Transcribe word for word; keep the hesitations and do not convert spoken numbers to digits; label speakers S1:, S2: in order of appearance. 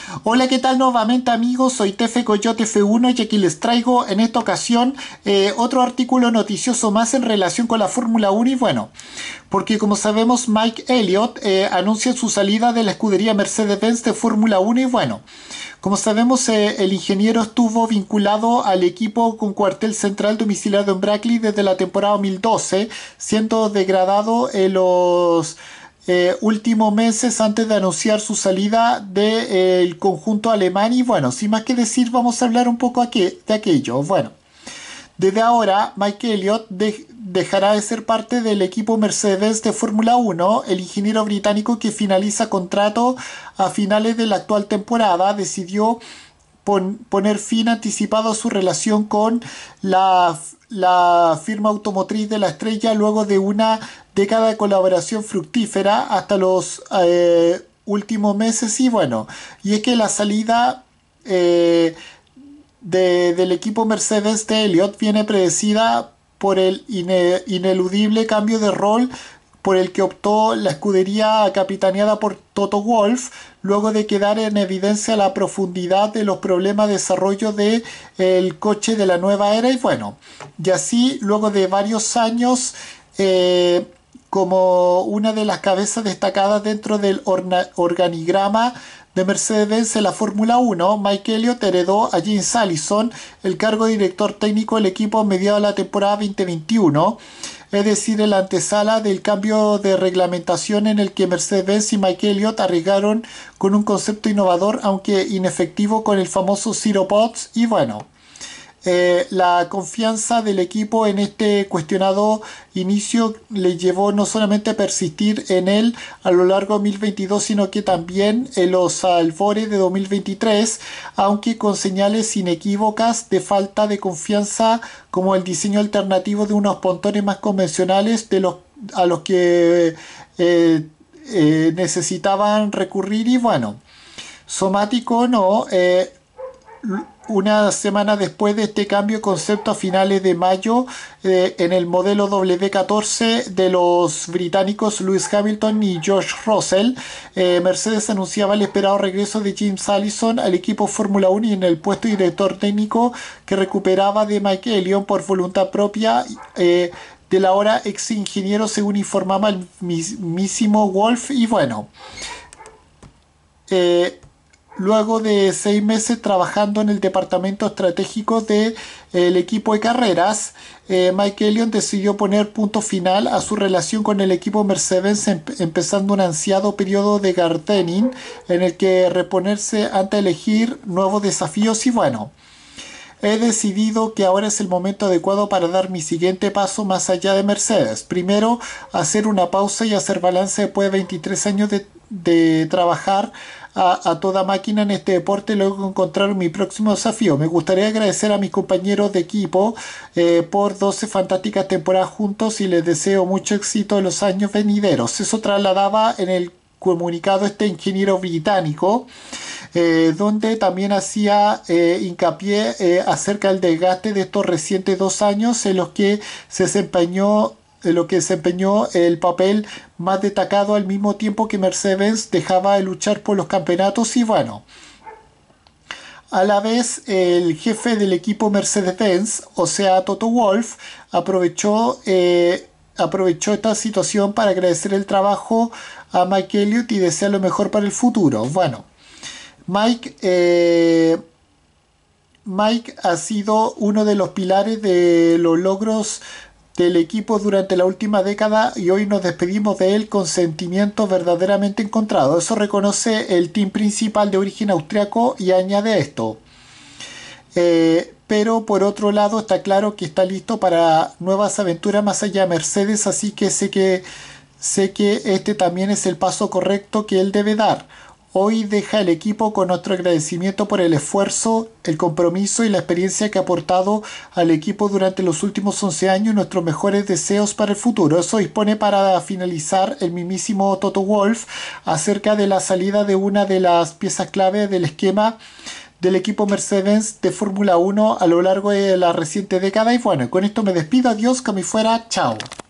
S1: Hola, ¿qué tal nuevamente amigos? Soy Tefe Coyote F uno y aquí les traigo en esta ocasión eh, otro artículo noticioso más en relación con la Fórmula uno y bueno, porque como sabemos Mike Elliott eh, anuncia su salida de la escudería Mercedes-Benz de Fórmula uno y bueno, como sabemos eh, el ingeniero estuvo vinculado al equipo con cuartel central domiciliado en Brackley desde la temporada dos mil doce, siendo degradado en los eh, últimos meses antes de anunciar su salida del conjunto alemán. Y bueno, sin más que decir, vamos a hablar un poco aquí, de aquello. Bueno, desde ahora, Mike Elliott de- dejará de ser parte del equipo Mercedes de Fórmula uno. El ingeniero británico que finaliza contrato a finales de la actual temporada decidió pon- poner fin anticipado a su relación con la, la firma automotriz de la estrella luego de una década de colaboración fructífera hasta los eh, últimos meses. Y bueno, y es que la salida eh, de- del equipo Mercedes de Elliott viene predecida por el ine- ineludible cambio de rol por el que optó la escudería capitaneada por Toto Wolff, luego de quedar en evidencia la profundidad de los problemas de desarrollo del coche de la nueva era. Y bueno, y así, luego de varios años, eh, como una de las cabezas destacadas dentro del orna- organigrama de Mercedes-Benz en la Fórmula uno, Mike Elliott heredó a James Allison el cargo de director técnico del equipo a mediados de la temporada dos mil veintiuno, es decir, en la antesala del cambio de reglamentación en el que Mercedes-Benz y Mike Elliott arriesgaron con un concepto innovador, aunque inefectivo, con el famoso Zero Pods. Y bueno, eh, la confianza del equipo en este cuestionado inicio le llevó no solamente a persistir en él a lo largo de dos mil veintidós, sino que también en los albores de dos mil veintitrés, aunque con señales inequívocas de falta de confianza, como el diseño alternativo de unos pontones más convencionales de los, a los que eh, eh, necesitaban recurrir. Y bueno, somático no, eh, una semana después de este cambio de concepto, a finales de mayo, eh, en el modelo W catorce de los británicos Lewis Hamilton y George Russell, eh, Mercedes anunciaba el esperado regreso de James Allison al equipo Fórmula uno y en el puesto de director técnico que recuperaba de Mike Elliott por voluntad propia eh, del ahora ex ingeniero, según informaba el mismísimo Wolf. Y bueno, eh, luego de seis meses trabajando en el departamento estratégico del de, equipo de carreras, eh, Mike Elliott decidió poner punto final a su relación con el equipo Mercedes, em empezando un ansiado periodo de gardening en el que reponerse ante elegir nuevos desafíos. Y bueno, he decidido que ahora es el momento adecuado para dar mi siguiente paso más allá de Mercedes. Primero, hacer una pausa y hacer balance después de veintitrés años de, de trabajar a, a toda máquina en este deporte, luego encontrar mi próximo desafío. Me gustaría agradecer a mis compañeros de equipo eh, por doce fantásticas temporadas juntos y les deseo mucho éxito en los años venideros. Eso trasladaba en el comunicado este ingeniero británico, eh, donde también hacía eh, hincapié eh, acerca del desgaste de estos recientes dos años en los que se desempeñó en lo que desempeñó el papel más destacado, al mismo tiempo que Mercedes dejaba de luchar por los campeonatos. Y bueno, a la vez el jefe del equipo Mercedes-Benz, o sea Toto Wolff, aprovechó eh, aprovechó esta situación para agradecer el trabajo a Mike Elliott y desear lo mejor para el futuro. Bueno, Mike, eh, Mike ha sido uno de los pilares de los logros del equipo durante la última década y hoy nos despedimos de él con sentimientos verdaderamente encontrados. Eso reconoce el team principal de origen austriaco y añade esto. Eh, pero por otro lado está claro que está listo para nuevas aventuras más allá de Mercedes, así que sé que sé que este también es el paso correcto que él debe dar. Hoy deja el equipo con nuestro agradecimiento por el esfuerzo, el compromiso y la experiencia que ha aportado al equipo durante los últimos once años y nuestros mejores deseos para el futuro. Eso dispone para finalizar el mismísimo Toto Wolff acerca de la salida de una de las piezas clave del esquema del equipo Mercedes de Fórmula uno a lo largo de la reciente década. Y bueno, con esto me despido. Adiós, que me fuera. Chao.